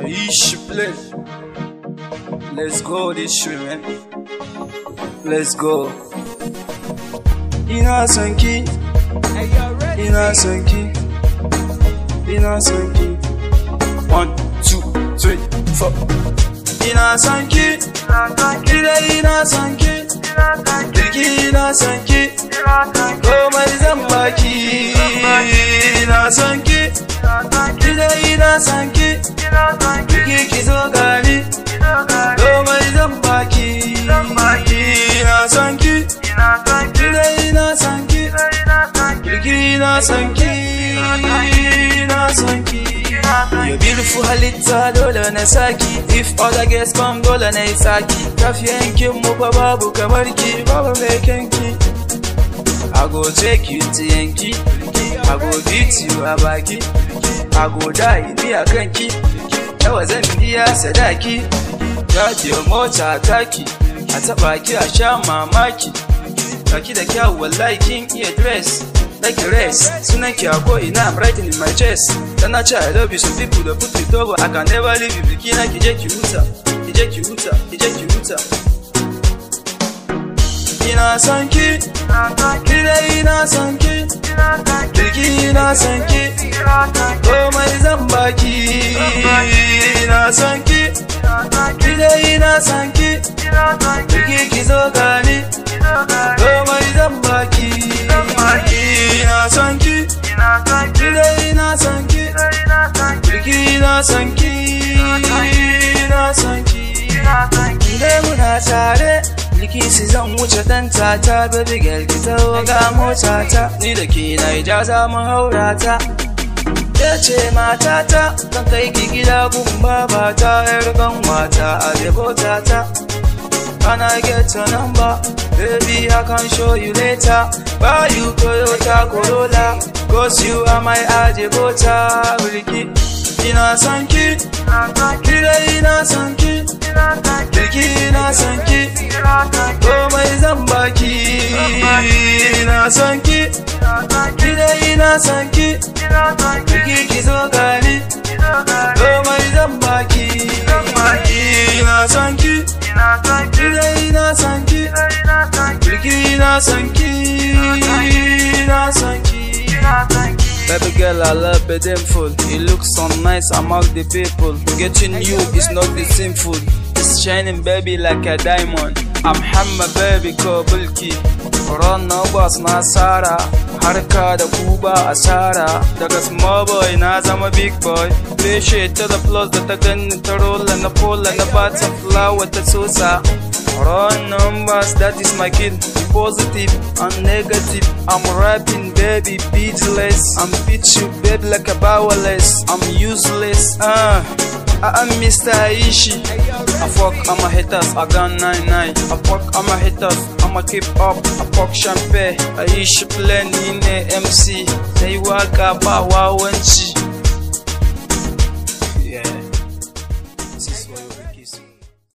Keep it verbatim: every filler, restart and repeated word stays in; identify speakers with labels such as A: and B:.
A: Ish play. Let's go this way, man. Let's go. Ina son ki, ina son ki, ina son ki. One, two, three, four. Ina son ki, ina ina son ki, kirki ina son ki, komai zan baki. Ina son ki, ina ina son ki, kirki ki zo gani, komai zan baki. Ina son ki, ina ina son ki, kirki ina son ki, ina son ki. You're beautiful halitta dole na saki. If other girls come dole na isaki. Kafiyankin mu fa babu kamar ki, babu mai kanki. I go take you to Yankee, I go beat you a baki, I go die ni a kanki. Yawa zan biya sadaki, radio mota taki, a taba ki a sha mamaki. Kaki da kyau wallahi kin iya dress. Like a race, soon I can't go in, I'm writing in my chest. Then I try, I love you, some people that put it over. I can never leave you, Bikina, Kijek Yuta, Kijek Yuta, Kijek Yuta. Ina son ki, kira ina son ki, kirki ina son ki, komai zan baki. Ina son ki, kira ina son ki, kirki ki zo gani, komai zan baki. Ina son ki, kira ina son ki, kirki ina son ki, ina son ki. Inde muna tare, likisi zan wuce dan tata, baby girl ki taho ga motata, ni da ke na ijaza mun haura ta. Ya ce matata, zan kai ki gida gun babata, yar kanwata a debotata. Can I get your number? Baby, I can show you later. Buy you Toyota Corolla, cause you are my Adebota. Biliki, ina son ki, kira ina son ki, kirki ina son ki, komai zan baki. Ina son ki, kira ina son ki, kirki ki zo gani, komai zan baki. Ina son ki, kira ina son ki, kirki ina son ki, ina son ki. Baby girl, I love it full. You look so nice among the people. Getting you is not the sinful. It's shining baby like a diamond. I'm Hamma baby ko bulki. Run no boss na Sara. Harka da kuba asara. Daga small boy na zama big boy. Fish it to the plus da ta gani ta rolla na pola na bata flower ta sosa. Run numbers, that is my kid. Positive and negative. I'm rapping, baby, beatless. I'm beat you, baby, like a powerless. I'm useless. Uh, I'm Mister Aishi. I fuck, I'm a haters. I got nine nine. I fuck, I'm a haters. I'ma keep up. I fuck champagne. Aishi plenty in M C. They walk up, I want